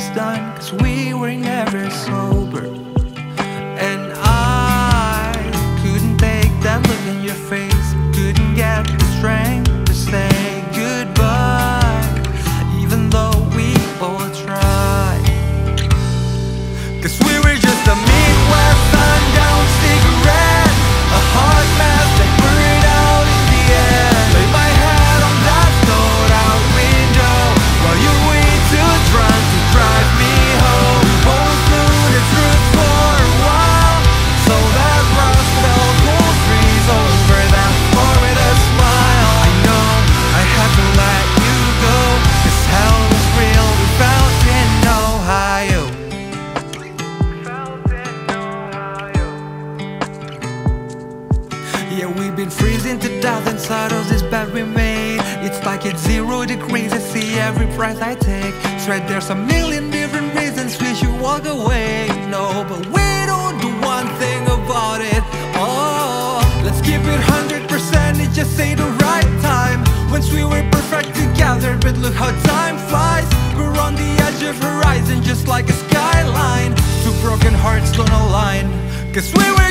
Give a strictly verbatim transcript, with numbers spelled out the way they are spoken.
done, cause we were never sober. And I couldn't take that look in your face, couldn't get the strength to say goodbye, even though we both tried. Cause we were just a Midwest sundown cigarette, a hot mess that burned out in the end. Lay my head on that stone out window while you wait too drunk to drive me home. Both knew the truth for a while, so that rust felt cold freeze over that floor with a smile. I know I had to let you go, cause hell was real, we felt in Ohio. Yeah, we've been freezing to death inside of this bed we made. It's like it's zero degrees, I see every breath I take. Swear there's a million different reasons we should walk away. No, but we don't do one thing about it. Oh, let's keep it one hundred percent, it just ain't the right time. Once we were perfect together, but look how time flies. We're on the edge of horizon, just like a skyline. Two broken hearts don't align, cause we were